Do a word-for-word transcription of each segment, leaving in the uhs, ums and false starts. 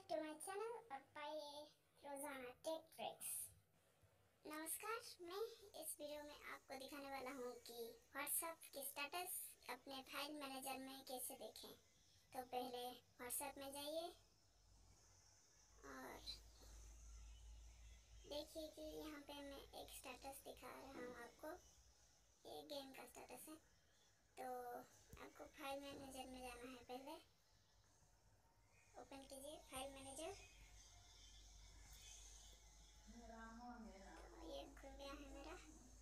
Back to my channel और पाइए रोजाना टेक ट्रिक्स। नमस्कार, मैं इस वीडियो में आपको दिखाने वाला हूँ कि व्हाट्सएप की स्टेटस अपने फाइल मैनेजर में कैसे देखें। तो पहले व्हाट्सएप में जाइए और देखिए कि यहाँ पे मैं एक स्टेटस दिखा रहा हूँ आपको। ये गेम का स्टेटस है। तो आपको फाइल मैनेजर में जाना है। पहले ओपन कीजिए फाइल मैनेजर। तो ये खुल गया है मेरा।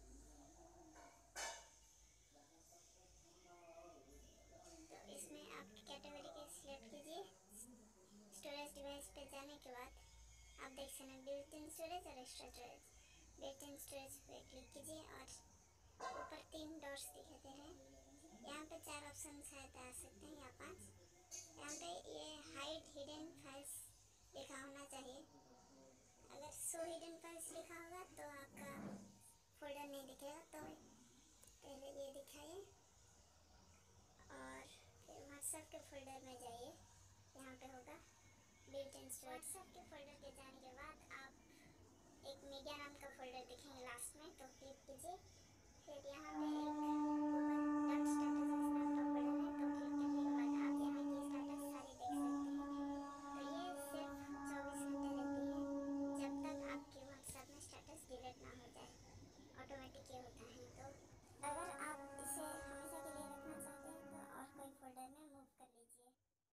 तो इसमें आपकी कैटेगरी के सिलेक्ट कीजिए। स्टोरेज डिवाइस पे जाने के बाद आप देख सकते हैं बिल्ट इन स्टोरेज और extra storage. Built in storage पे क्लिक कीजिए और ऊपर तीन डॉट्स दिखाते हैं। यहाँ पे चार ऑप्शन शायद आ सकते हैं या पांच। यहाँ पे ये हाइड हिडन फाइल्स लिखा होना चाहिए। अगर शो हिडन फाइल्स लिखा होगा तो आपका फोल्डर नहीं दिखेगा। तो पहले ये दिखाइए और फिर व्हाट्सएप के फोल्डर में जाइए। यहाँ पे होगा बिल्ट इन स्टोरेज। व्हाट्सएप के फोल्डर के जाने के बाद आप एक मीडिया नाम का फोल्डर दिखेंगे लास्ट में, तो क्लिक कीजिए। फिर यहाँ पे एक